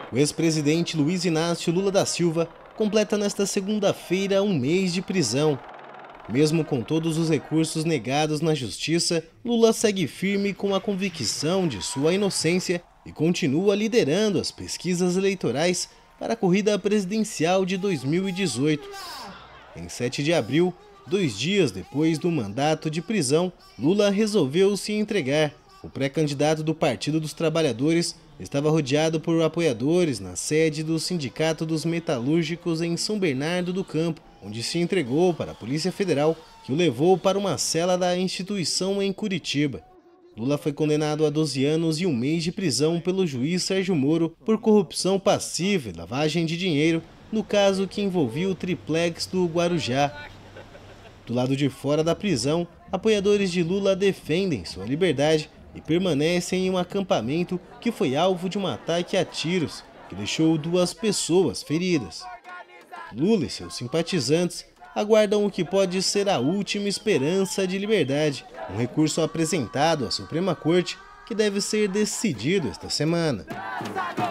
O ex-presidente Luiz Inácio Lula da Silva completa nesta segunda-feira um mês de prisão. Mesmo com todos os recursos negados na justiça, Lula segue firme com a convicção de sua inocência e continua liderando as pesquisas eleitorais para a corrida presidencial de 2018. Em 7 de abril, 2 dias depois do mandato de prisão, Lula resolveu se entregar. O pré-candidato do Partido dos Trabalhadores estava rodeado por apoiadores na sede do Sindicato dos Metalúrgicos em São Bernardo do Campo, onde se entregou para a Polícia Federal, que o levou para uma cela da instituição em Curitiba. Lula foi condenado a 12 anos e um mês de prisão pelo juiz Sérgio Moro por corrupção passiva e lavagem de dinheiro, no caso que envolvia o triplex do Guarujá. Do lado de fora da prisão, apoiadores de Lula defendem sua liberdade e permanecem em um acampamento que foi alvo de um ataque a tiros, que deixou 2 pessoas feridas. Lula e seus simpatizantes aguardam o que pode ser a última esperança de liberdade, um recurso apresentado à Suprema Corte que deve ser decidido esta semana.